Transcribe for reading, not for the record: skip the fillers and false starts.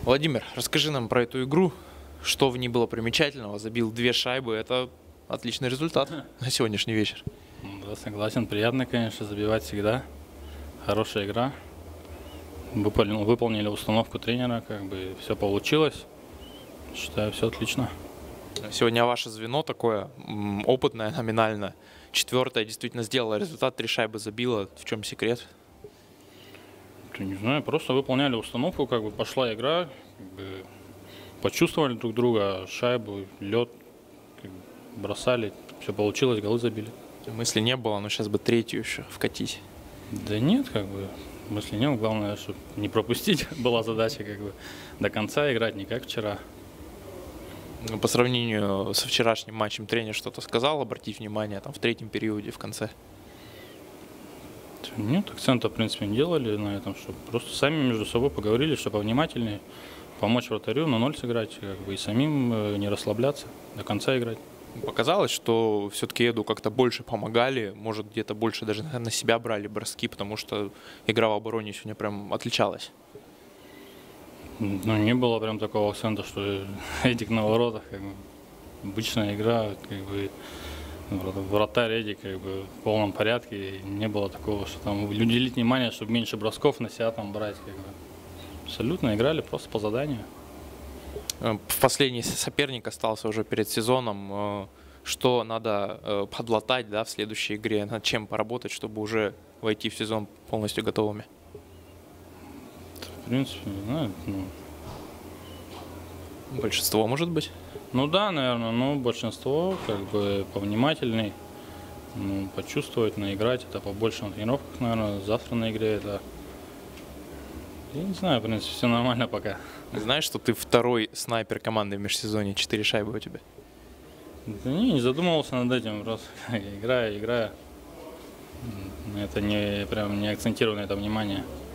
Владимир, расскажи нам про эту игру, что в ней было примечательного. Забил 2 шайбы, это отличный результат на сегодняшний вечер. Да, согласен, приятно, конечно, забивать всегда. Хорошая игра. Выполнили установку тренера, как бы все получилось. Считаю, все отлично. Сегодня ваше звено такое опытное, номинально. 4-е действительно сделала результат, 3 шайбы забила. В чем секрет? Не знаю, просто выполняли установку, как бы пошла игра, как бы почувствовали друг друга, шайбу, лед, как бы бросали, все получилось, голы забили. Мысли не было, но сейчас бы 3-ю еще вкатить. Да нет, как бы мысли не было, главное, чтобы не пропустить была задача, как бы до конца играть, не как вчера. По сравнению со вчерашним матчем тренер что-то сказал, обратить внимание там в 3-м периоде в конце? Нет, акцента, в принципе, не делали на этом, что просто сами между собой поговорили, что повнимательнее, помочь вратарю на 0 сыграть, как бы и самим не расслабляться, до конца играть. Показалось, что все-таки Эду как-то больше помогали, может где-то больше даже на себя брали броски, потому что игра в обороне сегодня прям отличалась. Ну, не было прям такого акцента, что Эдик на воротах, как бы обычная игра, как бы вратарь Эдик как бы в полном порядке, и не было такого, что там уделить внимание, чтобы меньше бросков на себя там брать, как бы. Абсолютно играли просто по заданию. Последний соперник остался уже перед сезоном. Что надо подлатать, да, в следующей игре? Над чем поработать, чтобы уже войти в сезон полностью готовыми? В принципе, не знаю. Большинство, может быть? Ну да, наверное, но большинство как бы повнимательней, почувствовать, наиграть. Это побольше на тренировках, наверное, завтра на игре это. Я не знаю, в принципе, все нормально пока. Знаешь, что ты 2-й снайпер команды в межсезонье, 4 шайбы у тебя? Да не задумывался над этим, просто играю. Это не прям не акцентирую на это внимание.